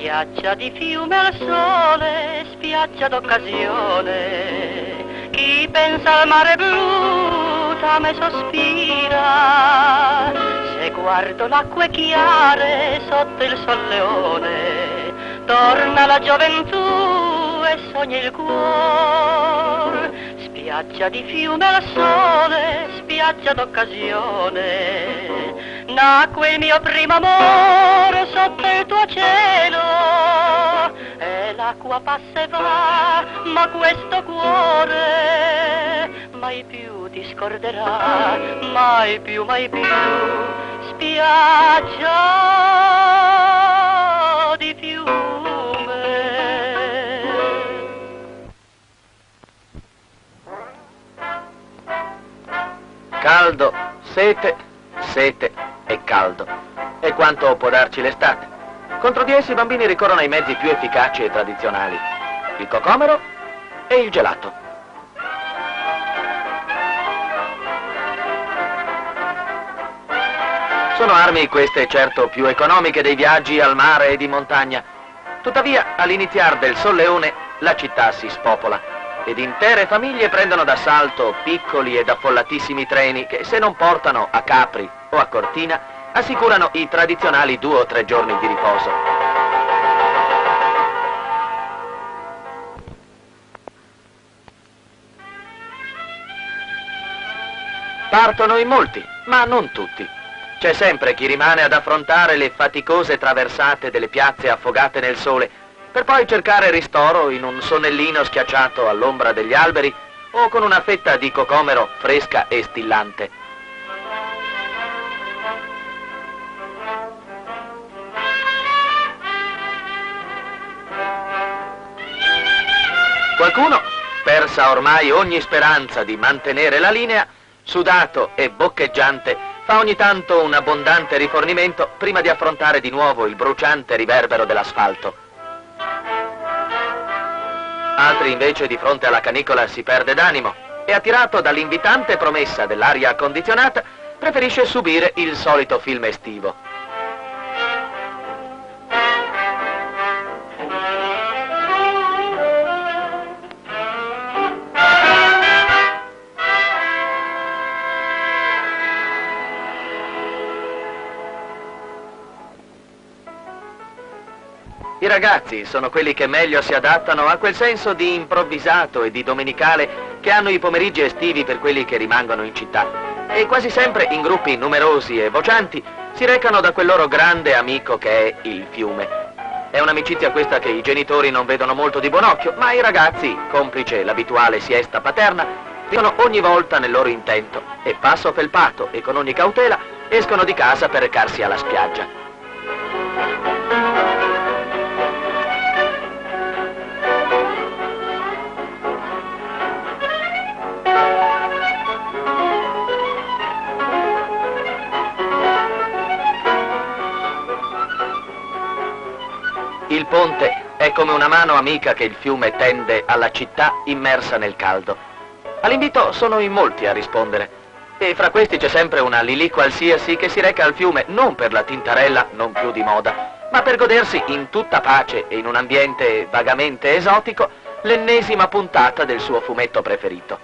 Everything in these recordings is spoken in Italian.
Spiaggia di fiume al sole, spiaggia d'occasione, chi pensa al mare blu da me sospira, se guardo l'acque chiare sotto il sol leone, torna la gioventù e sogna il cuor. Spiaggia di fiume al sole, spiaggia d'occasione, nacque il mio primo amore sotto il tuo cielo, e l'acqua passa e va, ma questo cuore mai più ti scorderà, mai più, spiaggia di fiume. Caldo, sete, sete e caldo. È quanto può darci l'estate. Contro di essi i bambini ricorrono ai mezzi più efficaci e tradizionali: il cocomero e il gelato. Sono armi queste certo più economiche dei viaggi al mare e di montagna. Tuttavia, all'iniziar del solleone, la città si spopola ed intere famiglie prendono d'assalto piccoli ed affollatissimi treni che, se non portano a Capri o a Cortina, assicurano i tradizionali 2 o 3 giorni di riposo. Partono in molti, ma non tutti. C'è sempre chi rimane ad affrontare le faticose traversate delle piazze affogate nel sole, per poi cercare ristoro in un sonnellino schiacciato all'ombra degli alberi o con una fetta di cocomero fresca e stillante. Qualcuno, persa ormai ogni speranza di mantenere la linea, sudato e boccheggiante, fa ogni tanto un abbondante rifornimento prima di affrontare di nuovo il bruciante riverbero dell'asfalto. Altri invece di fronte alla canicola si perde d'animo e, attirato dall'invitante promessa dell'aria condizionata, preferisce subire il solito film estivo. I ragazzi sono quelli che meglio si adattano a quel senso di improvvisato e di domenicale che hanno i pomeriggi estivi per quelli che rimangono in città, e quasi sempre in gruppi numerosi e vocianti si recano da quel loro grande amico che è il fiume. È un'amicizia questa che i genitori non vedono molto di buon occhio, ma i ragazzi, complice l'abituale siesta paterna, sono ogni volta nel loro intento e, passo felpato e con ogni cautela, escono di casa per recarsi alla spiaggia. Il ponte è come una mano amica che il fiume tende alla città immersa nel caldo. All'invito sono in molti a rispondere, e fra questi c'è sempre una Lilì qualsiasi che si reca al fiume non per la tintarella non più di moda, ma per godersi in tutta pace e in un ambiente vagamente esotico l'ennesima puntata del suo fumetto preferito.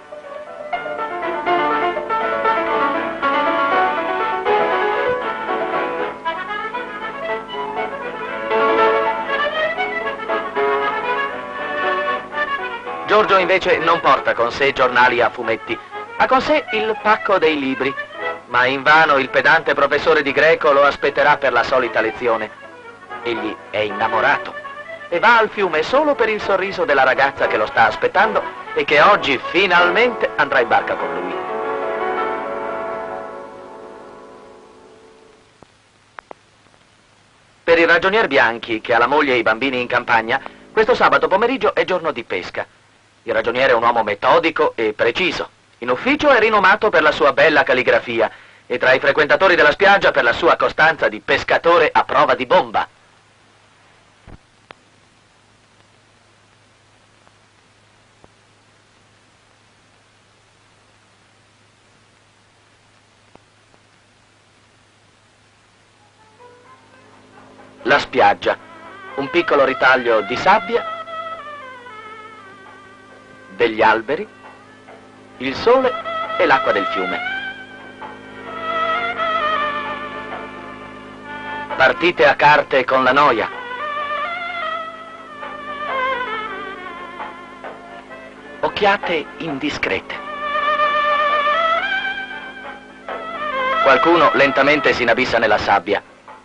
Giorgio invece non porta con sé giornali a fumetti, ha con sé il pacco dei libri, ma invano il pedante professore di greco lo aspetterà per la solita lezione. Egli è innamorato e va al fiume solo per il sorriso della ragazza che lo sta aspettando e che oggi finalmente andrà in barca con lui. Per il ragionier Bianchi, che ha la moglie e i bambini in campagna, questo sabato pomeriggio è giorno di pesca. Il ragioniere è un uomo metodico e preciso. In ufficio è rinomato per la sua bella calligrafia e tra i frequentatori della spiaggia per la sua costanza di pescatore a prova di bomba. La spiaggia. un piccolo ritaglio di sabbia, degli alberi, il sole e l'acqua del fiume. Partite a carte con la noia. Occhiate indiscrete. Qualcuno lentamente si inabissa nella sabbia.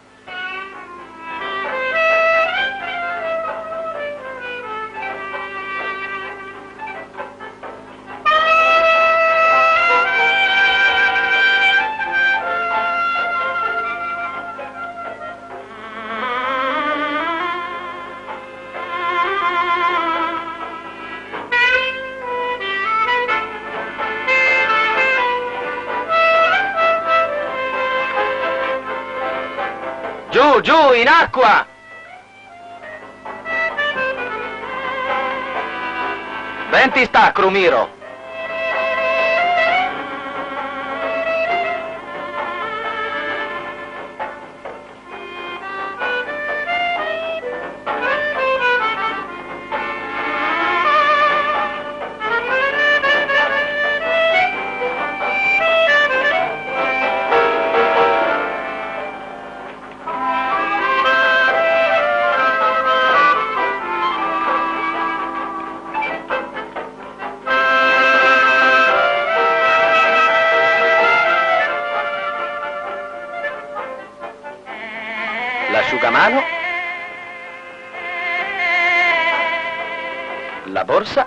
Giù, giù, in acqua! Ben ti sta, Crumiro. L'asciugamano, la borsa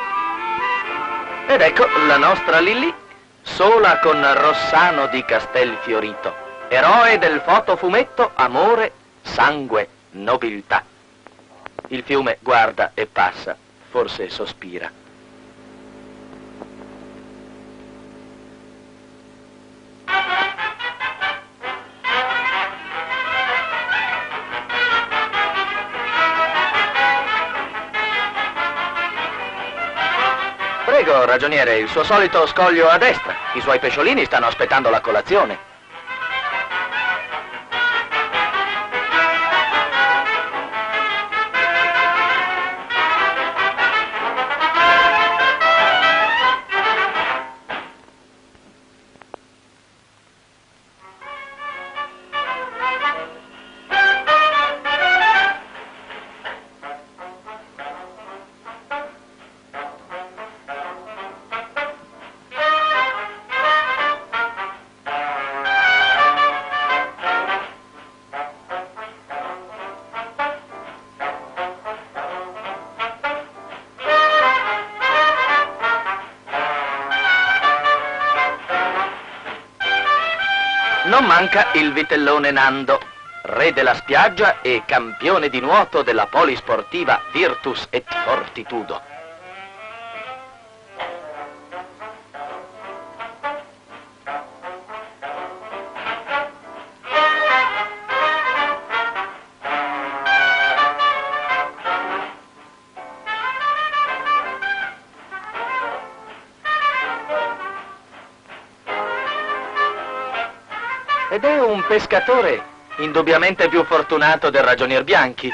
ed ecco la nostra Lillì, sola con Rossano di Castelfiorito, eroe del fotofumetto Amore, Sangue, Nobiltà. Il fiume guarda e passa, forse sospira. Prego, ragioniere, il suo solito scoglio a destra. I suoi pesciolini stanno aspettando la colazione. Non manca il vitellone Nando, re della spiaggia e campione di nuoto della polisportiva Virtus et Fortitudo. Ed è un pescatore indubbiamente più fortunato del ragionier Bianchi.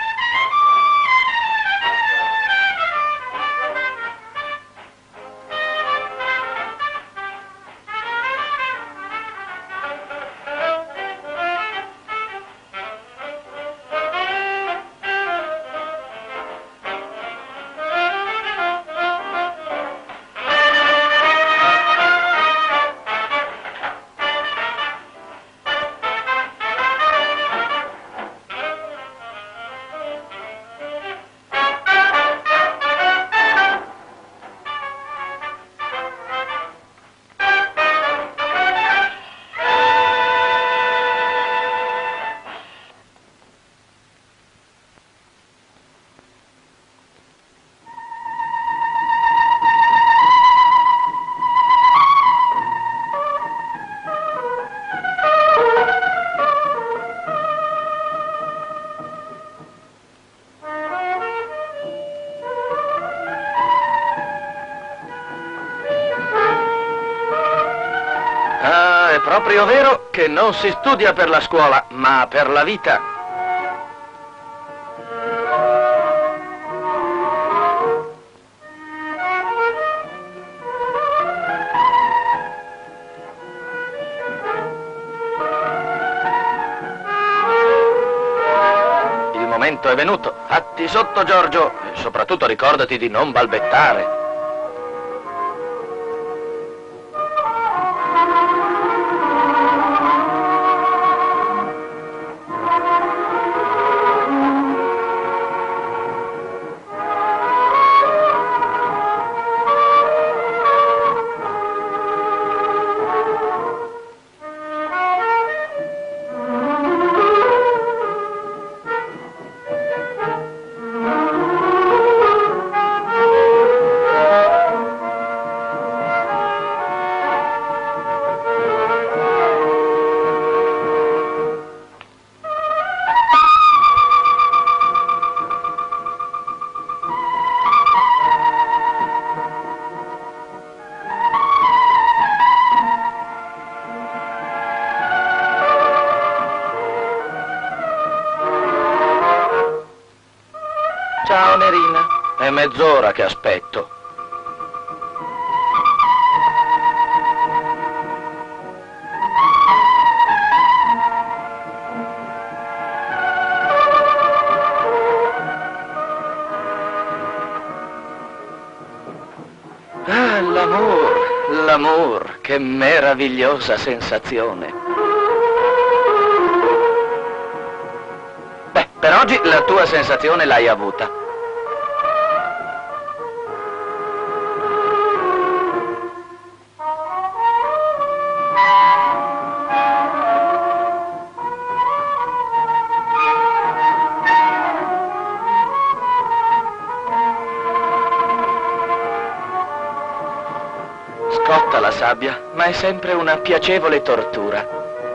È proprio vero che non si studia per la scuola, ma per la vita. prevenuto. Fatti sotto, Giorgio, e soprattutto ricordati di non balbettare. Ciao, Nerina. È mezz'ora che aspetto. Ah, l'amor, che meravigliosa sensazione. Beh, per oggi la tua sensazione l'hai avuta. Scotta la sabbia, ma è sempre una piacevole tortura.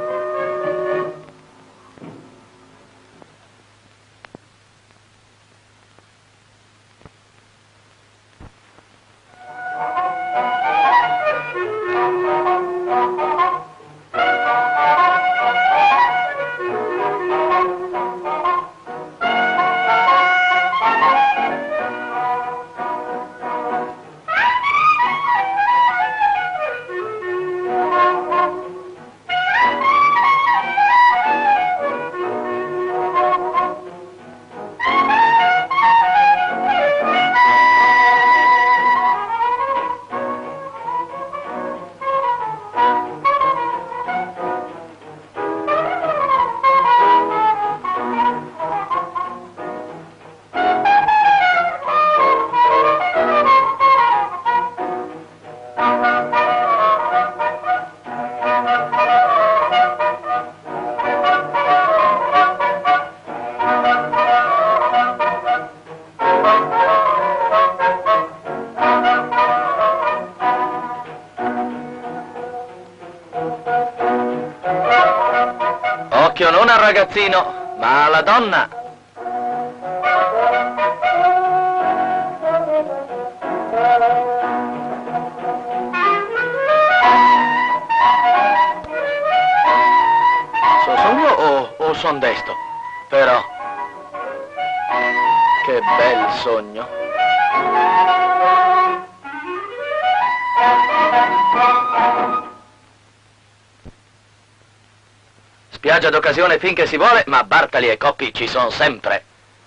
Occhio non al ragazzino, ma alla donna. So sogno o son desto? Però, che bel sogno. Spiaggia d'occasione finché si vuole, ma Bartali e Coppi ci sono sempre.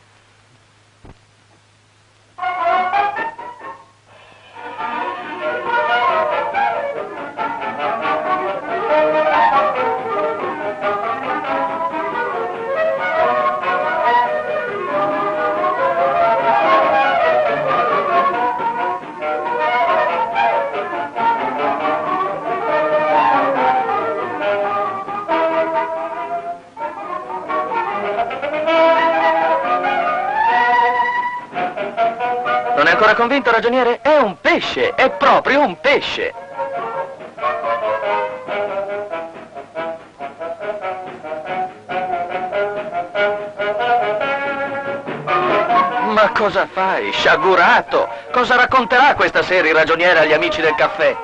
Non è ancora convinto, ragioniere? È un pesce, è proprio un pesce. Ma cosa fai, sciagurato? Cosa racconterà questa sera il ragioniere agli amici del caffè?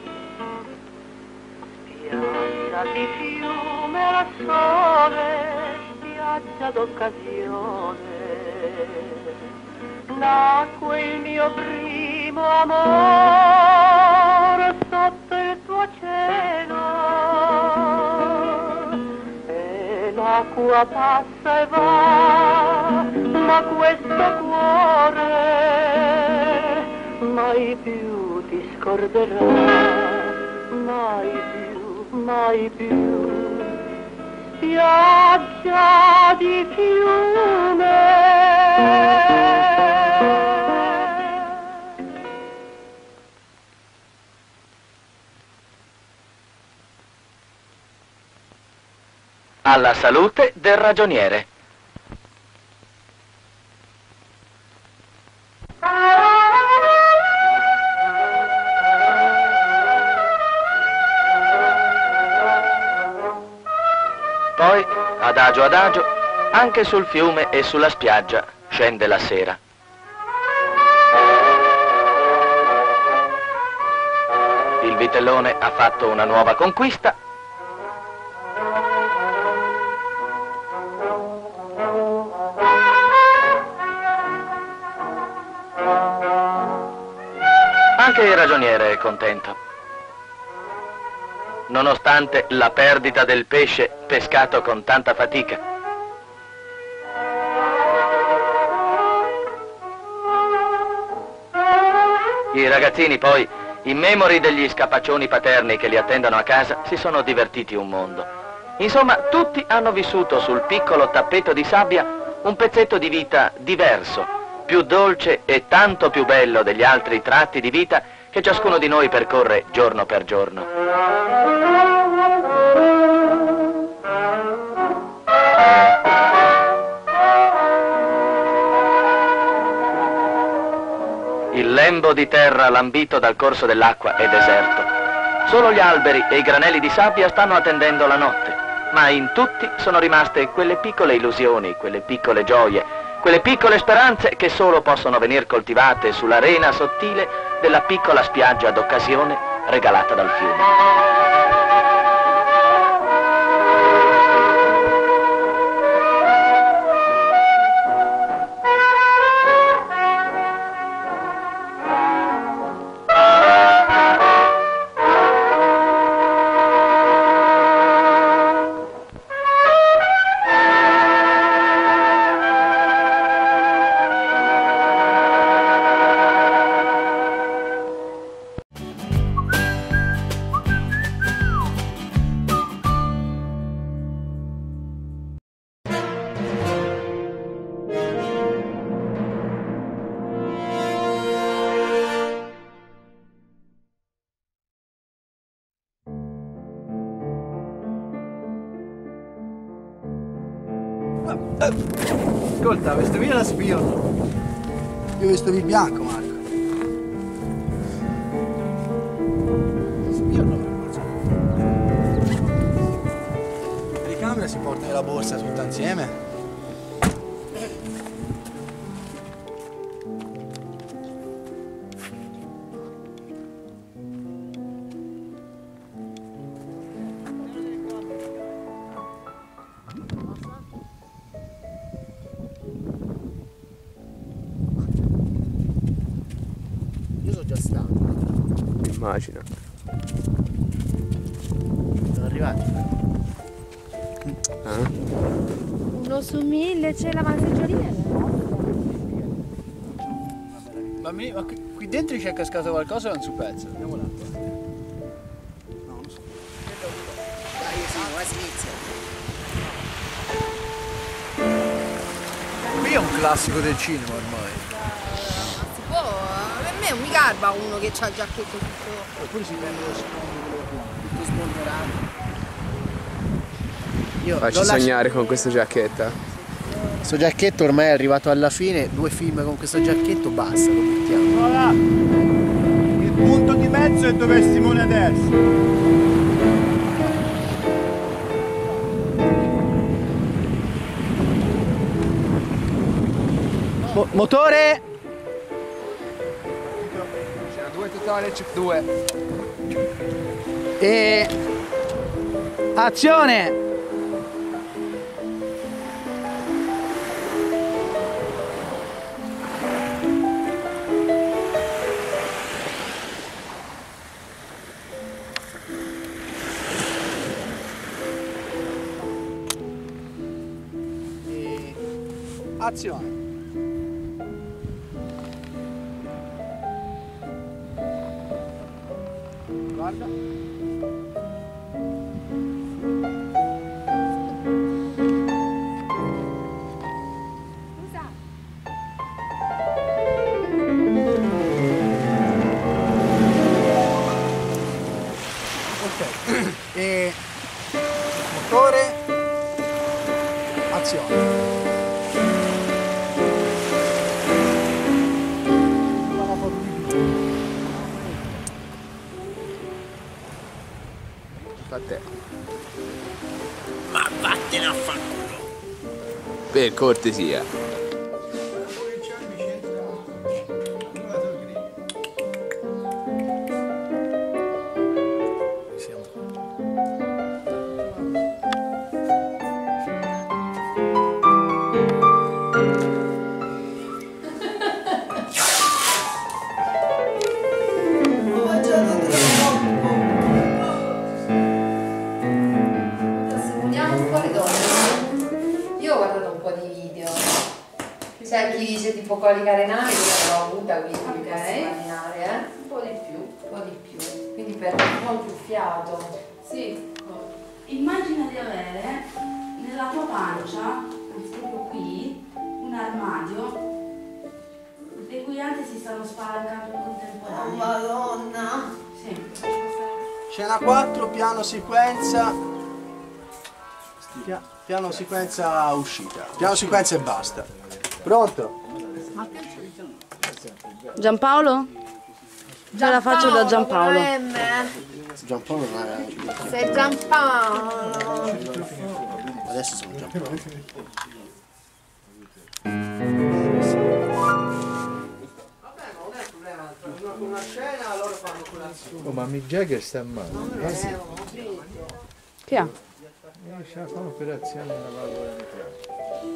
Spiaggia di fiume al sole, spiaggia d'occasione. Nacque il mio primo amore sotto il tuo cielo, e l'acqua passa e va, ma questo cuore mai più ti scorderà, mai più, spiaggia di fiume. Alla salute del ragioniere. Poi, adagio adagio, anche sul fiume e sulla spiaggia scende la sera. Il vitellone ha fatto una nuova conquista. Anche il ragioniere è contento, nonostante la perdita del pesce pescato con tanta fatica. I ragazzini poi, immemori degli scapaccioni paterni che li attendono a casa, si sono divertiti un mondo. Insomma, tutti hanno vissuto sul piccolo tappeto di sabbia un pezzetto di vita diverso, più dolce e tanto più bello degli altri tratti di vita che ciascuno di noi percorre giorno per giorno. Il lembo di terra lambito dal corso dell'acqua è deserto. Solo gli alberi e i granelli di sabbia stanno attendendo la notte, ma in tutti sono rimaste quelle piccole illusioni, quelle piccole gioie, quelle piccole speranze che solo possono venir coltivate sull'arena sottile della piccola spiaggia d'occasione regalata dal fiume. Ascolta, questo qui era spionno. Io ho visto il bianco, Marco. Spionno per forza. La telecamera si porta nella borsa tutta insieme. Immagino. Sono arrivati. Uno su 1000 c'è la massaggiaria. Ma qui dentro c'è cascato qualcosa o è un su pezzo? Andiamo là. No, non so. Dai, sì, ma Svizzera. Qui è un classico del cinema ormai. Si può, per me non mi garba uno che ha il giacchetto tutto. Oppure si prende lo sfondo tutto spolverato. Facci sognare con questo giacchetto. Questo giacchetto ormai è arrivato alla fine, 2 film con questo giacchetto, basta, lo mettiamo. Voilà. Il punto di mezzo è dove è Simone adesso. Motore! C'era 2 totale, chip 2. E... azione! Azione. Guarda. Ok. E motore. Azione. A te. Ma vattene a fanculo. Per cortesia. C'è chi dice tipo coli carenali, io l'ho avuta, quindi mi posso immaginare, Un po' di più. un po' di più, quindi per un po' più fiato. Sì. Immagina di avere nella tua pancia, anzi proprio qui, un armadio le cui ante si stanno spalancando in contemporanea. Oh, Madonna! Sì. Scena 4, piano sequenza. Piano sequenza uscita. Piano sequenza e basta. Pronto? Giampaolo? Già la faccio da Giampaolo. Giampaolo non era. Sei Giampaolo! Adesso sono Giampaolo. Una scena loro fanno colazione. Oh, ma Mick Jagger sta male. Chi ha? C'ha fa un'operazione nella valvola mitrale.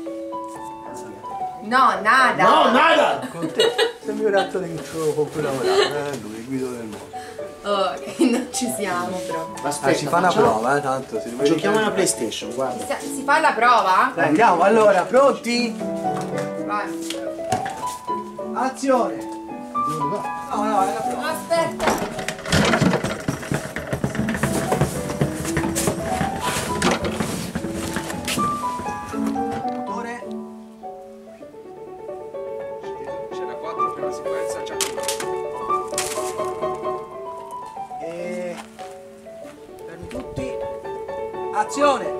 No, nada! No, nada! Con te. Sembri un attore che con cui lavorare. Lui, il guido del mondo. Oh, non ci siamo proprio. Aspetta, Si fa una prova, tanto. Giochiamo alla PlayStation, guarda. Si fa la prova? Dai, andiamo, allora, pronti? Vai. Azione! No, è la prova. Aspetta. Motore. C'era 4 per la sequenza, già E... fermi tutti. Azione!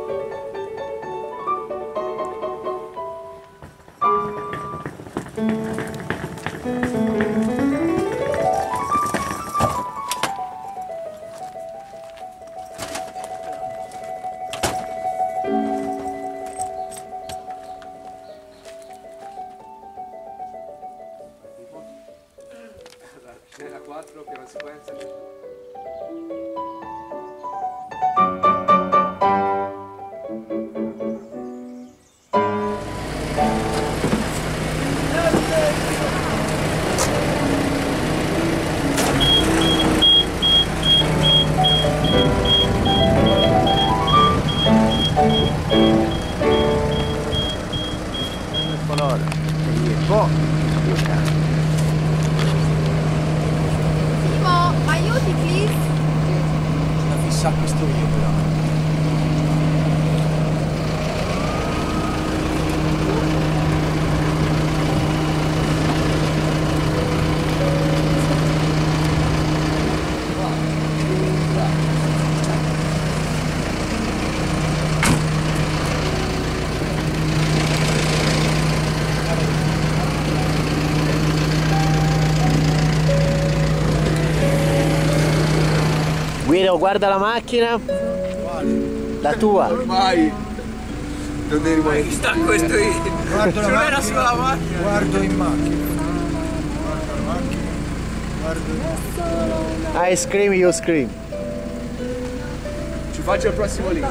Scena 4 per la sequenza. Simo, aiuti please. La fissa a questo io però. Guido, guarda la macchina. La tua. Ormai non devi mai sta questo io. Guardo la Non era macchina, sulla macchina. guardo in macchina. Guardo la macchina. Guardo. I scream, you scream. Ci faccio il prossimo libro.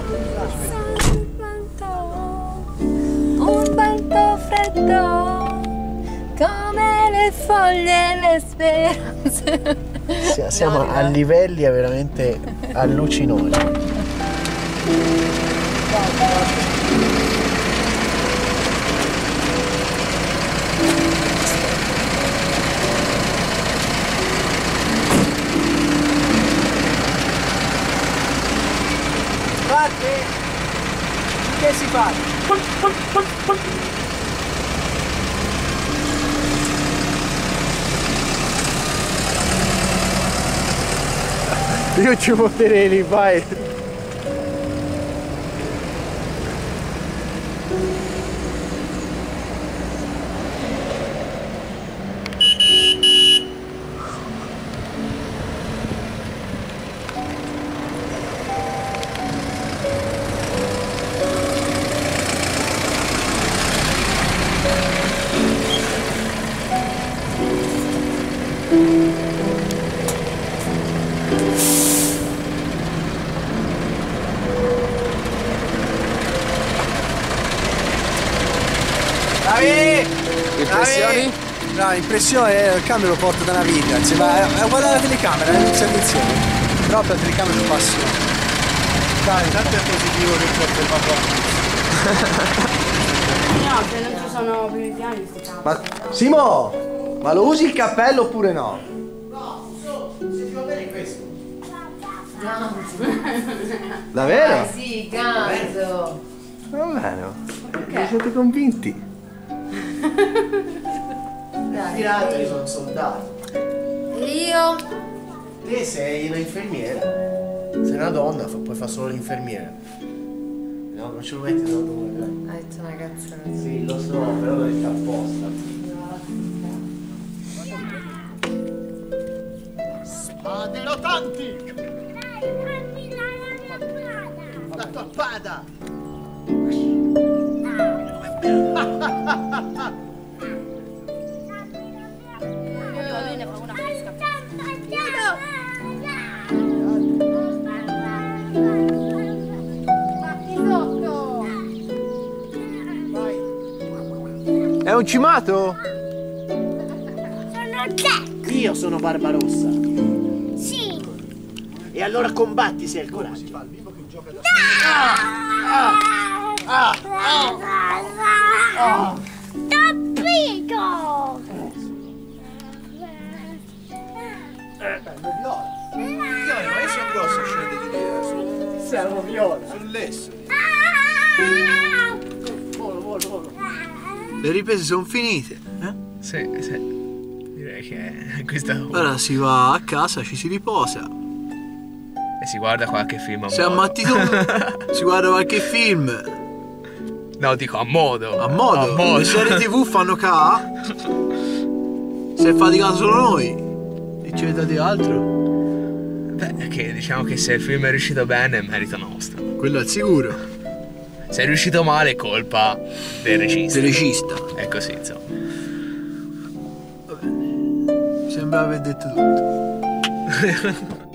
Un vento freddo come le foglie e le speranze. Siamo a livelli veramente allucinanti. vai. Io ci porterei lì, vai. Impressioni? No, impressione, il cambio lo porto da una vita, è uguale alla telecamera, non c'è insieme. Però per la telecamera è passione. Dai, tanto è positivo che ti ho fermato a No, se non ci sono primi piani sti cazzo. Ma Simo, ma lo usi il cappello oppure no? No, se ti va bene questo. Davvero? Sì, Ganzo. Va bene, vi siete convinti? Gli altri sono soldati. E io? Te sei un'infermiera. Sei una donna, puoi fare solo l'infermiera. No, non ce lo metti sotto come dai. Hai detto una cazzata. Sì, lo so, però l'ho detto apposta. Spade rotanti! La tua spada! È un cimato? Sono Jack! Io sono Barbarossa. Sì! E allora combatti se hai il coraggio. Capito! Ma io sono grosso a scendere di lì. Siamo viola. Sul lesso. Volo. Le riprese sono finite, eh? Sì. Direi che questa... Ora si va a casa, ci si riposa. E si guarda qualche film a Se ammattito si guarda qualche film. No, dico a modo. A modo. Le serie TV fanno ca. Se faticato solo noi. E ci vedete altro? Beh, che diciamo che se il film è riuscito bene è merito nostro. Quello al sicuro. Se è riuscito male è colpa del regista. Del regista. È così, insomma. Va bene. Sembra aver detto tutto.